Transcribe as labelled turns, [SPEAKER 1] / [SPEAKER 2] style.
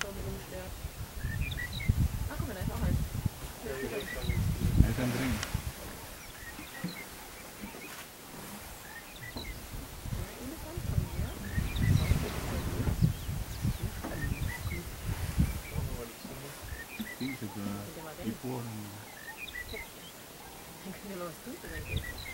[SPEAKER 1] irgendwie rumstört. Ach, guck mal, da ist auch eins.
[SPEAKER 2] Eltern drin.
[SPEAKER 1] Elefant von mir.
[SPEAKER 2] Riesige Figuren.
[SPEAKER 1] Dann können wir mal was tun, vielleicht.